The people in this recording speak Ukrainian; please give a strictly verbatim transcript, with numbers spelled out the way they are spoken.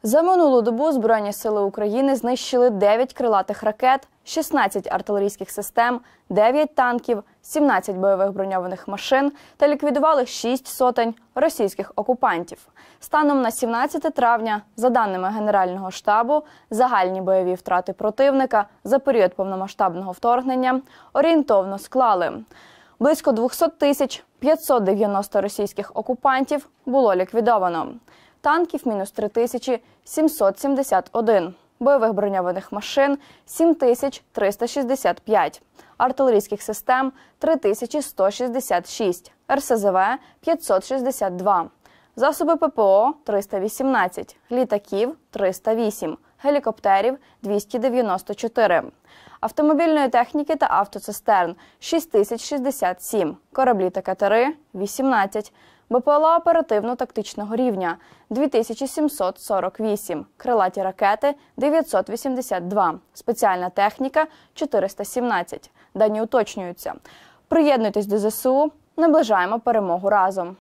За минулу добу Збройні сили України знищили дев'ять крилатих ракет, шістнадцять артилерійських систем, дев'ять танків, сімнадцять бойових броньованих машин та ліквідували шість сотень російських окупантів. Станом на сімнадцяте травня, за даними Генерального штабу, загальні бойові втрати противника за період повномасштабного вторгнення орієнтовно склали: близько двісті тисяч п'ятсот дев'яносто російських окупантів було ліквідовано, танків – мінус три тисячі сімсот сімдесят один, бойових броньованих машин – сім тисяч триста шістдесят п'ять, артилерійських систем – три тисячі сто шістдесят шість, ер ес зе ве – п'ятсот шістдесят два, засоби пе пе о – триста вісімнадцять, літаків – триста вісім, гелікоптерів – двісті дев'яносто чотири, автомобільної техніки та автоцистерн – шість тисяч шістдесят сім, кораблі та катери – вісімнадцять, бе пе ел а оперативно-тактичного рівня – дві тисячі сімсот сорок вісім, крилаті ракети – дев'ятсот вісімдесят два, спеціальна техніка – чотириста сімнадцять. Дані уточнюються. Приєднуйтесь до зе се у, наближаємо перемогу разом.